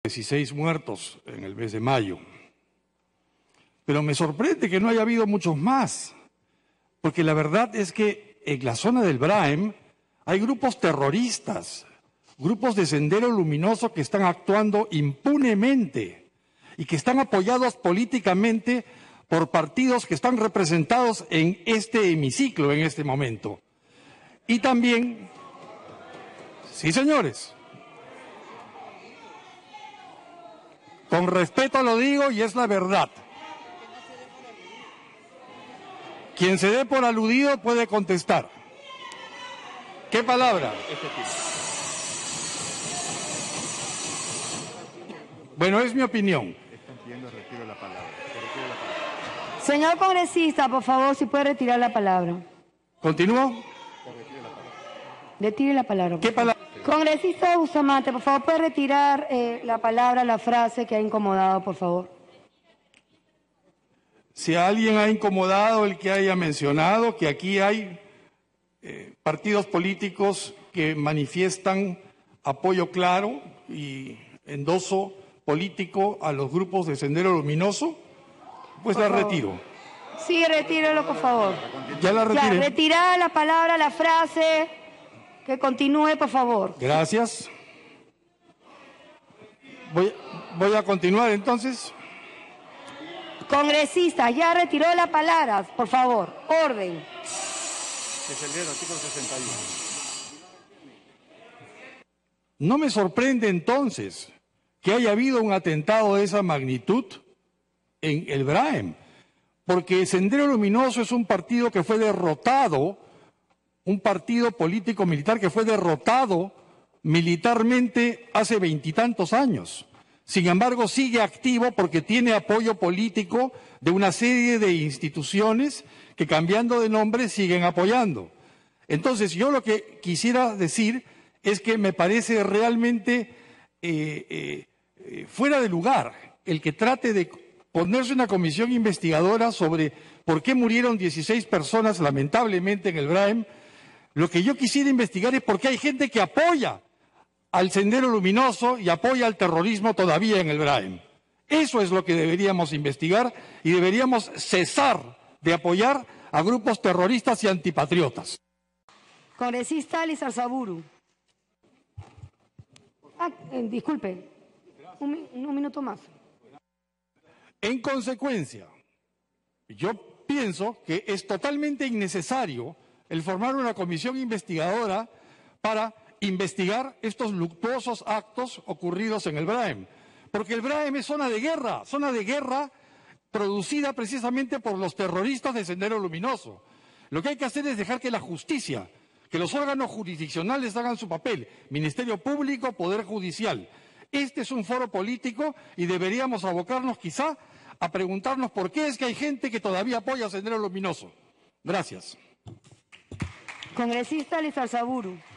16 muertos en el mes de mayo. Pero me sorprende que no haya habido muchos más, porque la verdad es que en la zona del Braem hay grupos terroristas, grupos de Sendero Luminoso que están actuando impunemente y que están apoyados políticamente por partidos que están representados en este hemiciclo en este momento. Y también, sí señores, con respeto lo digo y es la verdad. Quien se dé por aludido puede contestar. ¿Qué palabra? Bueno, es mi opinión. Señor congresista, por favor, si puede retirar la palabra. ¿Continúo? Retire la palabra. ¿Qué palabra? Congresista Bustamante, por favor, puede retirar la palabra, la frase que ha incomodado, por favor. Si a alguien ha incomodado el que haya mencionado que aquí hay partidos políticos que manifiestan apoyo claro y endoso político a los grupos de Sendero Luminoso, pues la retiro. Sí, retírelo, por favor. Ya la retiré. Ya, retirada la palabra, la frase, que continúe, por favor. Gracias. Voy a continuar entonces. Congresista, ya retiró la palabra, por favor. Orden. Que se lea el artículo 61. No me sorprende entonces que haya habido un atentado de esa magnitud en el Braem, porque Sendero Luminoso es un partido que fue derrotado, un partido político militar que fue derrotado militarmente hace 20 y tantos años. Sin embargo, sigue activo porque tiene apoyo político de una serie de instituciones que, cambiando de nombre, siguen apoyando. Entonces, yo lo que quisiera decir es que me parece realmente fuera de lugar el que trate de ponerse una comisión investigadora sobre por qué murieron 16 personas lamentablemente en el Braem. Lo que yo quisiera investigar es por qué hay gente que apoya al Sendero Luminoso y apoya al terrorismo todavía en el Braem. Eso es lo que deberíamos investigar y deberíamos cesar de apoyar a grupos terroristas y antipatriotas. Congresista Lizarzaburu. Disculpe, un minuto más. En consecuencia, yo pienso que es totalmente innecesario el formar una comisión investigadora para investigar estos luctuosos actos ocurridos en el Braem, porque el Braem es zona de guerra producida precisamente por los terroristas de Sendero Luminoso. Lo que hay que hacer es dejar que la justicia, que los órganos jurisdiccionales hagan su papel, Ministerio Público, Poder Judicial. Este es un foro político y deberíamos abocarnos quizá a preguntarnos por qué es que hay gente que todavía apoya a Sendero Luminoso. Gracias. Congresista Lizarzaburu.